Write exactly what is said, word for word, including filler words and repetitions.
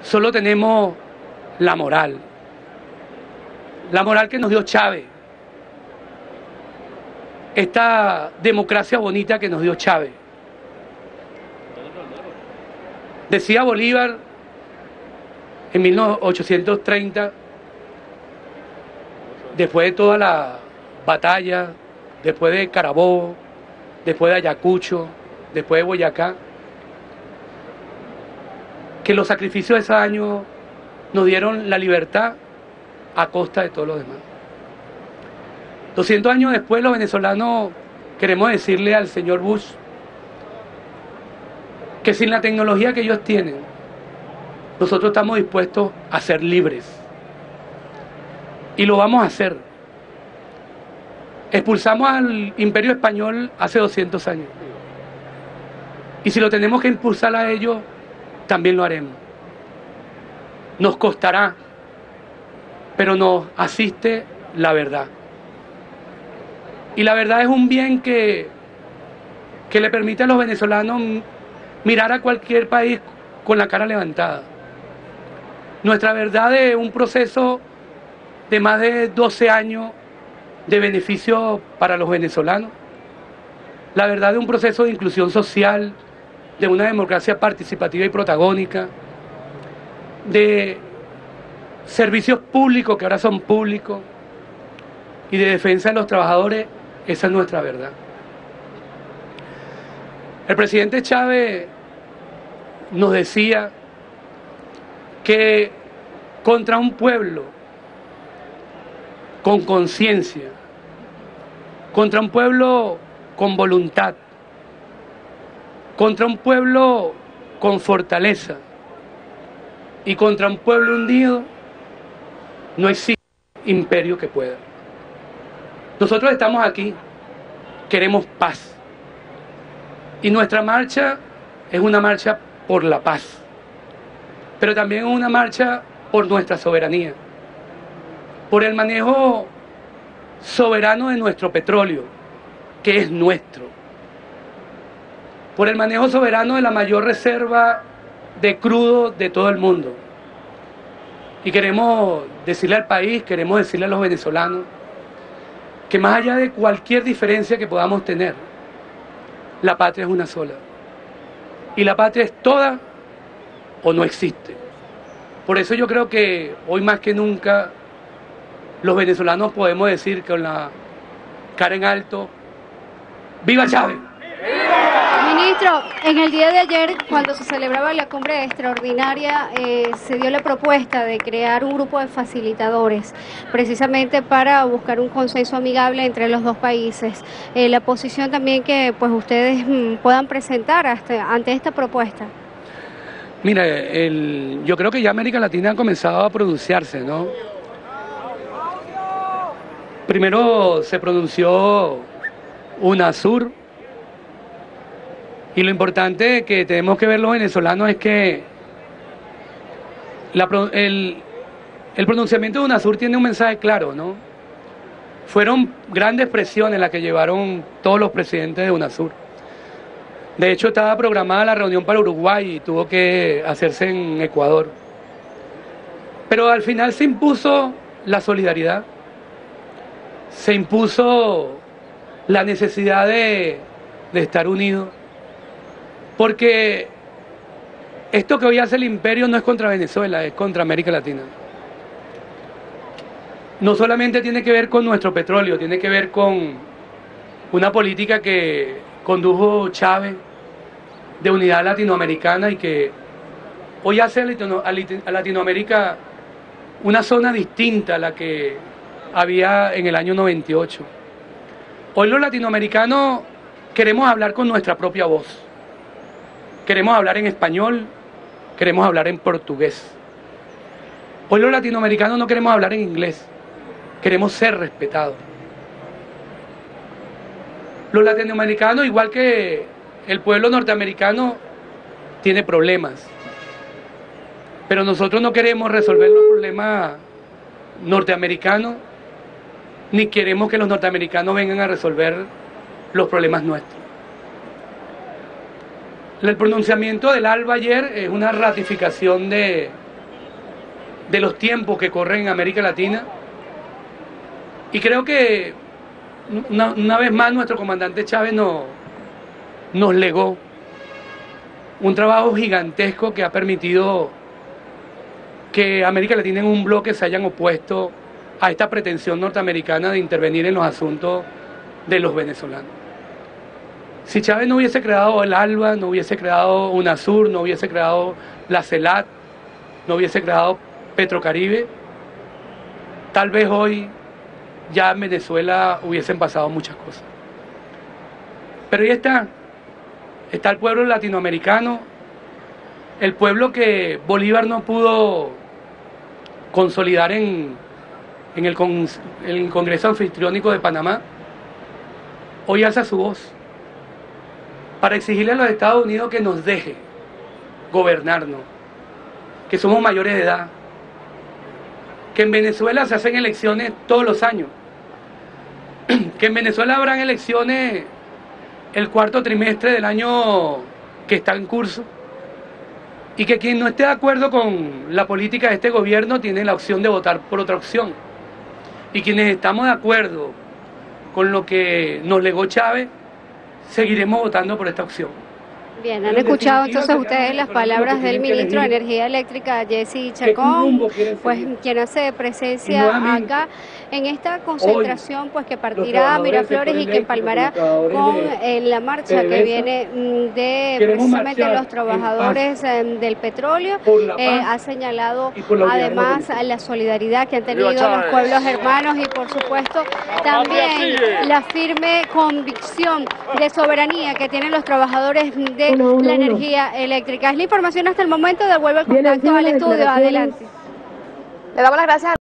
Solo tenemos la moral. La moral que nos dio Chávez. Esta democracia bonita que nos dio Chávez. Decía Bolívar en mil ochocientos treinta, después de toda la batalla, después de Carabobo, después de Ayacucho, después de Boyacá, que los sacrificios de ese año nos dieron la libertad a costa de todos los demás. doscientos años después, los venezolanos queremos decirle al señor Bush que sin la tecnología que ellos tienen, nosotros estamos dispuestos a ser libres. Y lo vamos a hacer. Expulsamos al Imperio Español hace doscientos años. Y si lo tenemos que impulsar a ellos, también lo haremos. Nos costará, pero nos asiste la verdad. Y la verdad es un bien que, que le permite a los venezolanos mirar a cualquier país con la cara levantada. Nuestra verdad es un proceso de más de doce años de beneficio para los venezolanos. La verdad de un proceso de inclusión social, de una democracia participativa y protagónica, de servicios públicos que ahora son públicos y de defensa de los trabajadores. Esa es nuestra verdad. El presidente Chávez nos decía que contra un pueblo con conciencia, contra un pueblo con voluntad, contra un pueblo con fortaleza y contra un pueblo hundido, no existe imperio que pueda. Nosotros estamos aquí, queremos paz. Y nuestra marcha es una marcha por la paz, pero también es una marcha por nuestra soberanía, por el manejo soberano de nuestro petróleo, que es nuestro, por el manejo soberano de la mayor reserva de crudo de todo el mundo. Y queremos decirle al país, queremos decirle a los venezolanos, que más allá de cualquier diferencia que podamos tener, la patria es una sola. Y la patria es toda o no existe. Por eso yo creo que hoy más que nunca los venezolanos podemos decir con la cara en alto, ¡viva Chávez! Ministro, en el día de ayer, cuando se celebraba la cumbre extraordinaria, eh, se dio la propuesta de crear un grupo de facilitadores, precisamente para buscar un consenso amigable entre los dos países. Eh, la posición también que pues ustedes mm, puedan presentar hasta, ante esta propuesta. Mira, el, yo creo que ya América Latina ha comenzado a pronunciarse, ¿no? Primero se pronunció UNASUR, y lo importante que tenemos que ver los venezolanos es que la, el, el pronunciamiento de UNASUR tiene un mensaje claro, ¿no? Fueron grandes presiones las que llevaron todos los presidentes de UNASUR. De hecho, estaba programada la reunión para Uruguay y tuvo que hacerse en Ecuador. Pero al final se impuso la solidaridad, se impuso la necesidad de, de estar unidos. Porque esto que hoy hace el imperio no es contra Venezuela, es contra América Latina. No solamente tiene que ver con nuestro petróleo, tiene que ver con una política que condujo Chávez de unidad latinoamericana y que hoy hace a Latinoamérica una zona distinta a la que había en el año noventa y ocho. Hoy los latinoamericanos queremos hablar con nuestra propia voz. Queremos hablar en español, queremos hablar en portugués. Hoy los latinoamericanos no queremos hablar en inglés, queremos ser respetados. Los latinoamericanos, igual que el pueblo norteamericano, tiene problemas. Pero nosotros no queremos resolver los problemas norteamericanos, ni queremos que los norteamericanos vengan a resolver los problemas nuestros. El pronunciamiento del ALBA ayer es una ratificación de, de los tiempos que corren en América Latina. Y creo que una, una vez más nuestro comandante Chávez nos, nos legó un trabajo gigantesco que ha permitido que América Latina en un bloque se hayan opuesto a esta pretensión norteamericana de intervenir en los asuntos de los venezolanos. Si Chávez no hubiese creado el ALBA, no hubiese creado UNASUR, no hubiese creado la CELAC, no hubiese creado Petrocaribe, tal vez hoy ya en Venezuela hubiesen pasado muchas cosas. Pero ahí está, está el pueblo latinoamericano, el pueblo que Bolívar no pudo consolidar en, en, el, con, en el Congreso Anfitriónico de Panamá, hoy alza su voz para exigirle a los Estados Unidos que nos deje gobernarnos, que somos mayores de edad, que en Venezuela se hacen elecciones todos los años, que en Venezuela habrán elecciones el cuarto trimestre del año que está en curso, y que quien no esté de acuerdo con la política de este gobierno tiene la opción de votar por otra opción, y quienes estamos de acuerdo con lo que nos legó Chávez, seguiremos votando por esta opción. Bien, han escuchado entonces ustedes las palabras del ministro de Energía Eléctrica, Jesse Chacón, pues quien hace presencia acá en esta concentración, pues que partirá a Miraflores y que empalmará con eh, la marcha que viene de precisamente los trabajadores eh, del petróleo. Eh, ha señalado además la solidaridad que han tenido los pueblos hermanos y por supuesto también la firme convicción de soberanía que tienen los trabajadores de Uno, uno, la energía uno. eléctrica. Es la información hasta el momento. Devuelvo el contacto al estudio. Adelante. Le damos las gracias.